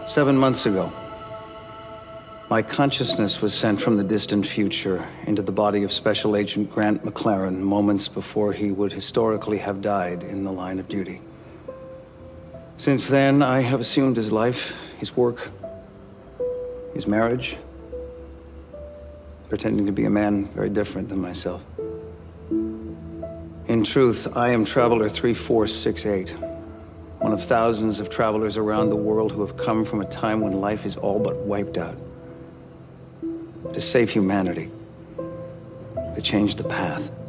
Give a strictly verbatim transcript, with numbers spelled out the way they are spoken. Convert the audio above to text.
Seven months ago, my consciousness was sent from the distant future into the body of Special Agent Grant MacLaren moments before he would historically have died in the line of duty. Since then, I have assumed his life, his work, his marriage, pretending to be a man very different than myself. In truth, I am Traveler three four six eight, one of thousands of travelers around the world who have come from a time when life is all but wiped out. To save humanity, to change the path.